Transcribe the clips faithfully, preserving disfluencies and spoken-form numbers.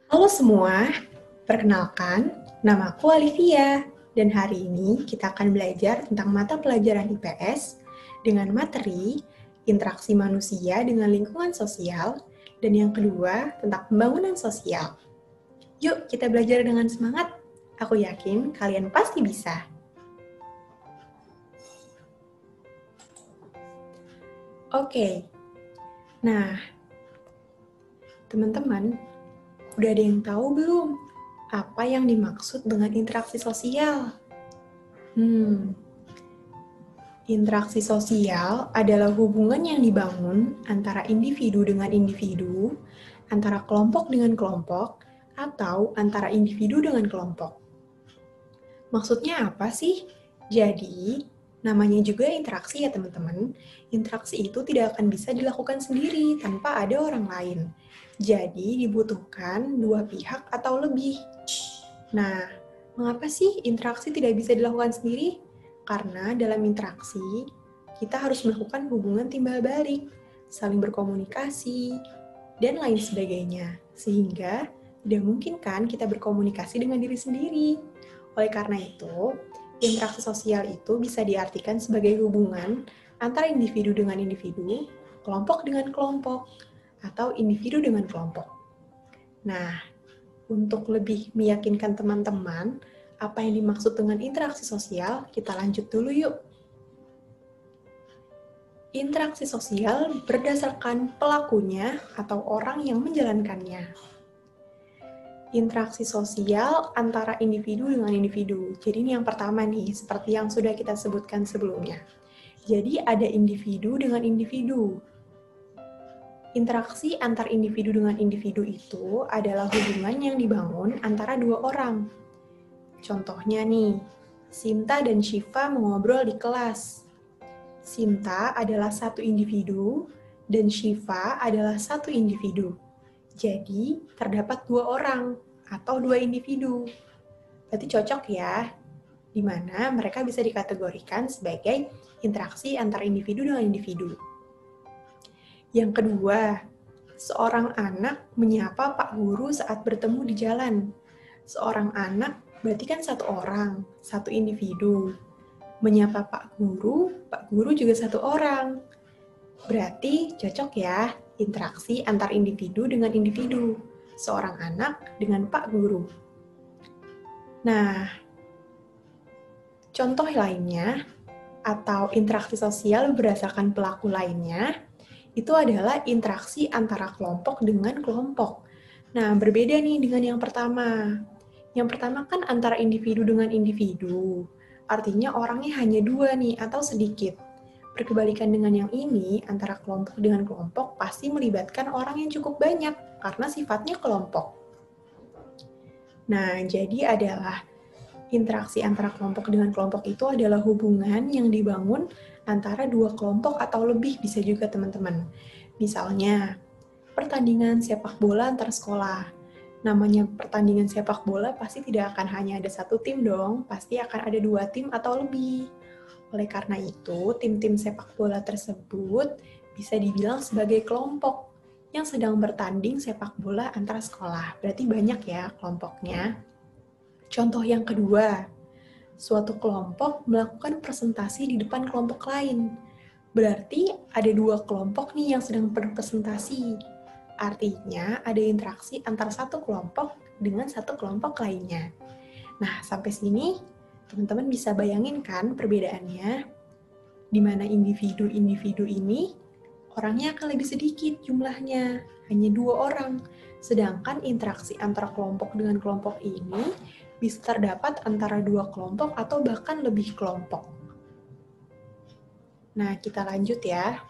Halo semua, perkenalkan, namaku Olivia, dan hari ini kita akan belajar tentang mata pelajaran I P S dengan materi interaksi manusia dengan lingkungan sosial, dan yang kedua tentang pembangunan sosial. Yuk kita belajar dengan semangat, aku yakin kalian pasti bisa. Oke, nah teman-teman, udah ada yang tahu belum apa yang dimaksud dengan interaksi sosial? Hmm, interaksi sosial adalah hubungan yang dibangun antara individu dengan individu, antara kelompok dengan kelompok, atau antara individu dengan kelompok. Maksudnya apa sih? Jadi, namanya juga interaksi ya teman-teman. Interaksi itu tidak akan bisa dilakukan sendiri tanpa ada orang lain. Jadi, dibutuhkan dua pihak atau lebih. Nah, mengapa sih interaksi tidak bisa dilakukan sendiri? Karena dalam interaksi, kita harus melakukan hubungan timbal balik, saling berkomunikasi, dan lain sebagainya. Sehingga tidak mungkin kan kita berkomunikasi dengan diri sendiri. Oleh karena itu, interaksi sosial itu bisa diartikan sebagai hubungan antara individu dengan individu, kelompok dengan kelompok, atau individu dengan kelompok. Nah, untuk lebih meyakinkan teman-teman apa yang dimaksud dengan interaksi sosial, kita lanjut dulu yuk. Interaksi sosial berdasarkan pelakunya atau orang yang menjalankannya. Interaksi sosial antara individu dengan individu. Jadi ini yang pertama nih, seperti yang sudah kita sebutkan sebelumnya. Jadi ada individu dengan individu. Interaksi antar individu dengan individu itu adalah hubungan yang dibangun antara dua orang. Contohnya nih, Sinta dan Syifa mengobrol di kelas. Sinta adalah satu individu dan Syifa adalah satu individu. Jadi, terdapat dua orang atau dua individu. Berarti cocok ya, di mana mereka bisa dikategorikan sebagai interaksi antar individu dengan individu. Yang kedua, seorang anak menyapa Pak Guru saat bertemu di jalan. Seorang anak berarti kan satu orang, satu individu. Menyapa Pak Guru, Pak Guru juga satu orang. Berarti cocok ya, interaksi antar individu dengan individu. Seorang anak dengan Pak Guru. Nah, contoh lainnya, atau interaksi sosial berdasarkan pelaku lainnya, itu adalah interaksi antara kelompok dengan kelompok. Nah, berbeda nih dengan yang pertama. Yang pertama kan antara individu dengan individu. Artinya orangnya hanya dua nih, atau sedikit. Berkebalikan dengan yang ini, antara kelompok dengan kelompok pasti melibatkan orang yang cukup banyak, karena sifatnya kelompok. Nah, jadi adalah interaksi antara kelompok dengan kelompok itu adalah hubungan yang dibangun antara dua kelompok atau lebih, bisa juga teman-teman. Misalnya, pertandingan sepak bola antar sekolah. Namanya pertandingan sepak bola pasti tidak akan hanya ada satu tim dong, pasti akan ada dua tim atau lebih. Oleh karena itu, tim-tim sepak bola tersebut bisa dibilang sebagai kelompok yang sedang bertanding sepak bola antar sekolah. Berarti banyak ya kelompoknya. Contoh yang kedua, suatu kelompok melakukan presentasi di depan kelompok lain. Berarti ada dua kelompok nih yang sedang berpresentasi. Artinya ada interaksi antara satu kelompok dengan satu kelompok lainnya. Nah, sampai sini teman-teman bisa bayangin kan perbedaannya? Di mana individu-individu ini orangnya akan lebih sedikit jumlahnya, hanya dua orang. Sedangkan interaksi antara kelompok dengan kelompok ini bisa terdapat antara dua kelompok atau bahkan lebih kelompok. Nah, kita lanjut ya.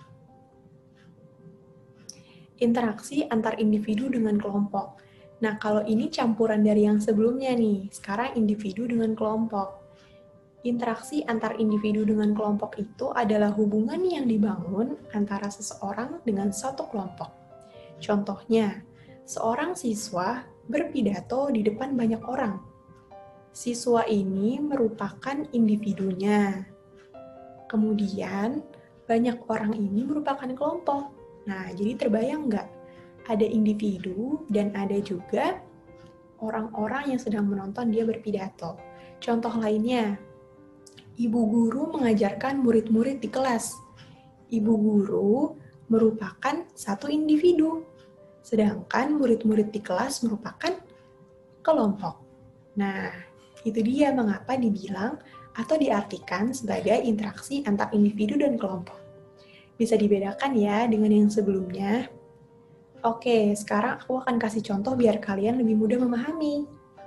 Interaksi antar individu dengan kelompok. Nah, kalau ini campuran dari yang sebelumnya nih, sekarang individu dengan kelompok. Interaksi antar individu dengan kelompok itu adalah hubungan yang dibangun antara seseorang dengan satu kelompok. Contohnya, seorang siswa berpidato di depan banyak orang. Siswa ini merupakan individunya. Kemudian, banyak orang ini merupakan kelompok. Nah, jadi terbayang nggak? Ada individu dan ada juga orang-orang yang sedang menonton dia berpidato. Contoh lainnya, ibu guru mengajarkan murid-murid di kelas. Ibu guru merupakan satu individu, sedangkan murid-murid di kelas merupakan kelompok. Nah, itu dia mengapa dibilang atau diartikan sebagai interaksi antar individu dan kelompok. Bisa dibedakan ya dengan yang sebelumnya. Oke, sekarang aku akan kasih contoh biar kalian lebih mudah memahami.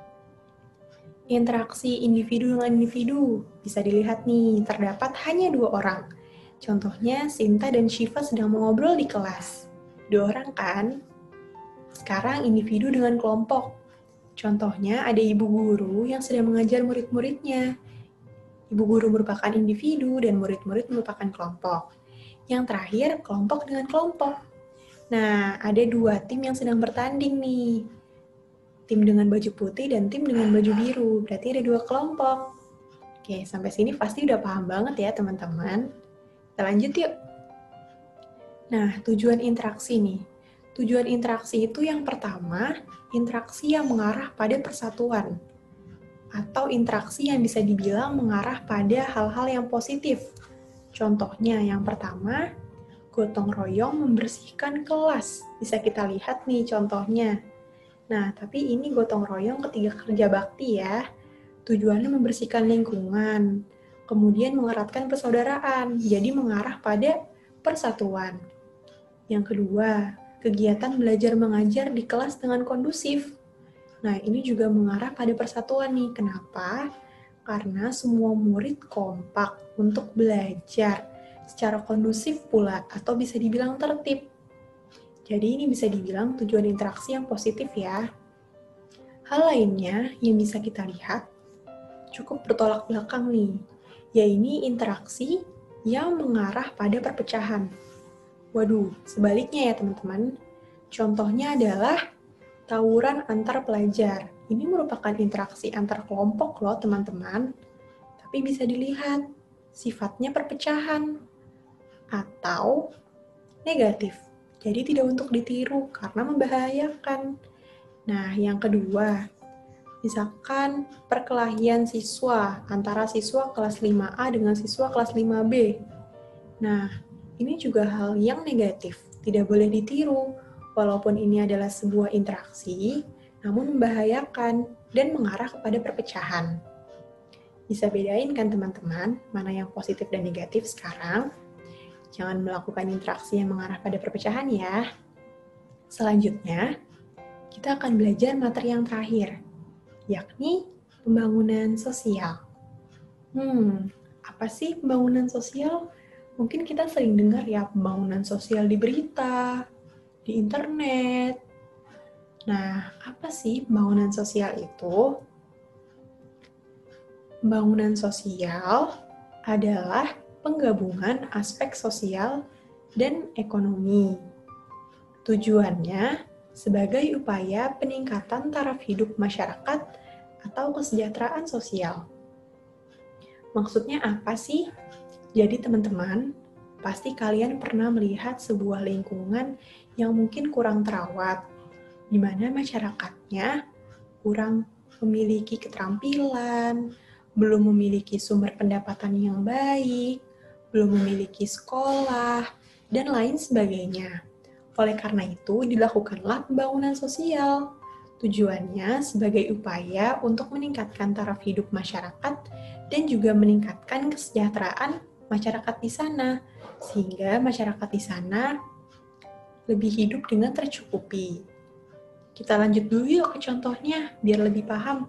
Interaksi individu dengan individu. Bisa dilihat nih, terdapat hanya dua orang. Contohnya, Sinta dan Shiva sedang mengobrol di kelas. Dua orang kan? Sekarang individu dengan kelompok. Contohnya, ada ibu guru yang sedang mengajar murid-muridnya. Ibu guru merupakan individu dan murid-murid merupakan kelompok. Yang terakhir, kelompok dengan kelompok. Nah, ada dua tim yang sedang bertanding nih. Tim dengan baju putih dan tim dengan baju biru. Berarti ada dua kelompok. Oke, sampai sini pasti udah paham banget ya teman-teman. Kita lanjut yuk. Nah, tujuan interaksi nih. Tujuan interaksi itu yang pertama, interaksi yang mengarah pada persatuan. Atau interaksi yang bisa dibilang mengarah pada hal-hal yang positif. Contohnya yang pertama, gotong royong membersihkan kelas. Bisa kita lihat nih contohnya. Nah, tapi ini gotong royong ketiga kerja bakti ya. Tujuannya membersihkan lingkungan, kemudian mengeratkan persaudaraan, jadi mengarah pada persatuan. Yang kedua, kegiatan belajar mengajar di kelas dengan kondusif. Nah, ini juga mengarah pada persatuan nih. Kenapa? Karena semua murid kompak untuk belajar secara kondusif pula, atau bisa dibilang tertib. Jadi ini bisa dibilang tujuan interaksi yang positif ya. Hal lainnya yang bisa kita lihat cukup bertolak belakang nih, yaitu interaksi yang mengarah pada perpecahan. Waduh, sebaliknya ya teman-teman. Contohnya adalah tawuran antar pelajar. Ini merupakan interaksi antar kelompok loh teman-teman. Tapi bisa dilihat, sifatnya perpecahan atau negatif. Jadi tidak untuk ditiru karena membahayakan. Nah, yang kedua, misalkan perkelahian siswa antara siswa kelas lima A dengan siswa kelas lima B. Nah, ini juga hal yang negatif, tidak boleh ditiru. Walaupun ini adalah sebuah interaksi, namun membahayakan dan mengarah kepada perpecahan. Bisa bedain kan teman-teman, mana yang positif dan negatif sekarang? Jangan melakukan interaksi yang mengarah pada perpecahan ya. Selanjutnya, kita akan belajar materi yang terakhir, yakni pembangunan sosial. Hmm, apa sih pembangunan sosial? Mungkin kita sering dengar ya pembangunan sosial di berita, di internet. Nah, apa sih pembangunan sosial itu? Pembangunan sosial adalah penggabungan aspek sosial dan ekonomi. Tujuannya sebagai upaya peningkatan taraf hidup masyarakat atau kesejahteraan sosial. Maksudnya apa sih? Jadi teman-teman, pasti kalian pernah melihat sebuah lingkungan yang mungkin kurang terawat, di mana masyarakatnya kurang memiliki keterampilan, belum memiliki sumber pendapatan yang baik, belum memiliki sekolah, dan lain sebagainya. Oleh karena itu, dilakukanlah pembangunan sosial. Tujuannya sebagai upaya untuk meningkatkan taraf hidup masyarakat dan juga meningkatkan kesejahteraan masyarakat di sana, sehingga masyarakat di sana lebih hidup dengan tercukupi. Kita lanjut dulu yuk ke contohnya, biar lebih paham.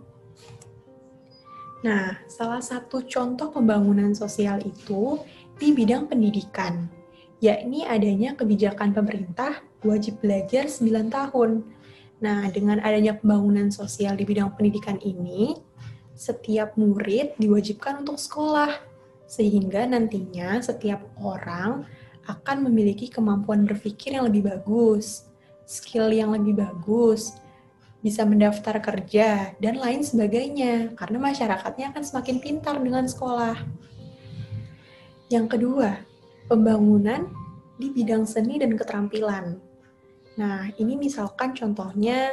Nah, salah satu contoh pembangunan sosial itu di bidang pendidikan, yakni adanya kebijakan pemerintah wajib belajar sembilan tahun. Nah, dengan adanya pembangunan sosial di bidang pendidikan ini, setiap murid diwajibkan untuk sekolah, sehingga nantinya setiap orang akan memiliki kemampuan berpikir yang lebih bagus, skill yang lebih bagus, bisa mendaftar kerja, dan lain sebagainya, karena masyarakatnya akan semakin pintar dengan sekolah. Yang kedua, pembangunan di bidang seni dan keterampilan. Nah, ini misalkan contohnya di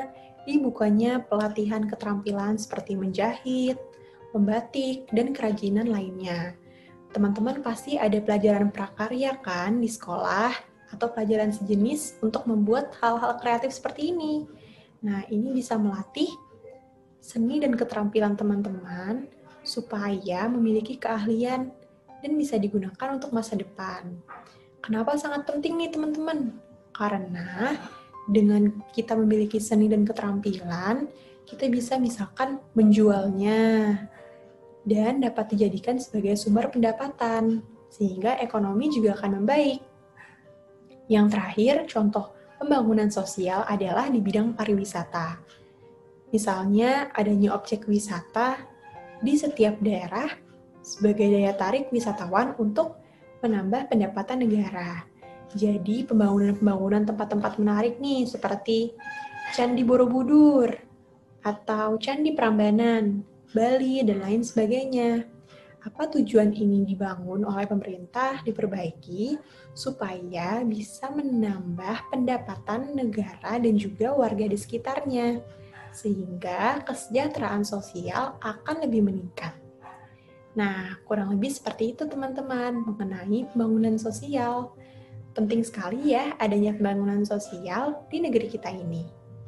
dibukanya pelatihan keterampilan seperti menjahit, membatik, dan kerajinan lainnya. Teman-teman pasti ada pelajaran prakarya kan di sekolah atau pelajaran sejenis untuk membuat hal-hal kreatif seperti ini. Nah, ini bisa melatih seni dan keterampilan teman-teman supaya memiliki keahlian dan bisa digunakan untuk masa depan. Kenapa sangat penting nih teman-teman? Karena dengan kita memiliki seni dan keterampilan, kita bisa misalkan menjualnya dan dapat dijadikan sebagai sumber pendapatan, sehingga ekonomi juga akan membaik. Yang terakhir, contoh pembangunan sosial adalah di bidang pariwisata. Misalnya, adanya objek wisata di setiap daerah sebagai daya tarik wisatawan untuk menambah pendapatan negara. Jadi, pembangunan-pembangunan tempat-tempat menarik nih, seperti Candi Borobudur, atau Candi Prambanan, Bali, dan lain sebagainya. Apa tujuan ini dibangun oleh pemerintah diperbaiki supaya bisa menambah pendapatan negara dan juga warga di sekitarnya, sehingga kesejahteraan sosial akan lebih meningkat. Nah, kurang lebih seperti itu teman-teman mengenai pembangunan sosial. Penting sekali ya adanya pembangunan sosial di negeri kita ini.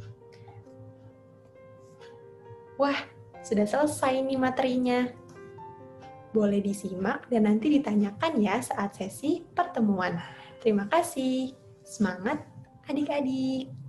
Wah, sudah selesai nih materinya. Boleh disimak dan nanti ditanyakan ya saat sesi pertemuan. Terima kasih. Semangat adik-adik.